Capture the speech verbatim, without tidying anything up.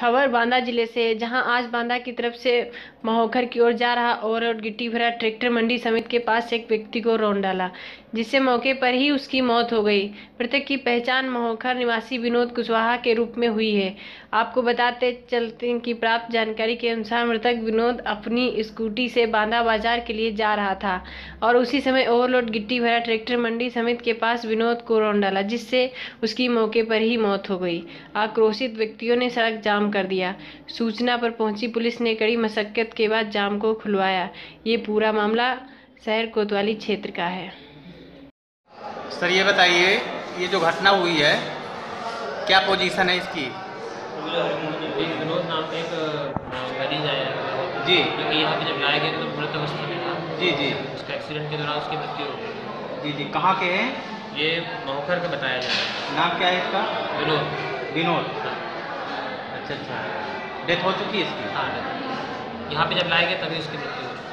खबर बांदा जिले से, जहां आज बांदा की तरफ से महोखर की ओर जा रहा ओवरलोड गिट्टी भरा ट्रैक्टर मंडी समिति के पास एक व्यक्ति को रौंद डाला, जिससे मौके पर ही उसकी मौत हो गई। मृतक की पहचान महोखर निवासी विनोद कुशवाहा के रूप में हुई है। आपको बताते चलते हैं कि प्राप्त जानकारी के अनुसार मृतक विनोद अपनी स्कूटी से बांदा बाजार के लिए जा रहा था और उसी समय ओवरलोड गिट्टी भरा ट्रैक्टर मंडी समिति के पास विनोद को रौंद डाला, जिससे उसकी मौके पर ही मौत हो गई। आक्रोशित व्यक्तियों ने सड़क जाम कर दिया। सूचना पर पहुंची पुलिस ने कड़ी मशक्कत के बाद जाम को खुलवाया। ये पूरा मामला शहर कोतवाली क्षेत्र का है। सर ये बताइए, ये जो घटना हुई है क्या पोजीशन है इसकी? एक विनोद नाम का एक मरीज आया जी, जो यहाँ पे जब लाया गया तो मृत अवस्था में था। जी जी उसका एक्सीडेंट के दौरान उसकी मृत्यु हो गई। जी जी कहाँ के हैं? ये महोखर का बताया जा रहा है। नाम क्या है इसका? विनोद। विनोद। अच्छा अच्छा, डेथ हो चुकी है इसकी? हाँ, यहाँ पे जब लाया गया तभी उसकी मृत्यु हो चुकी।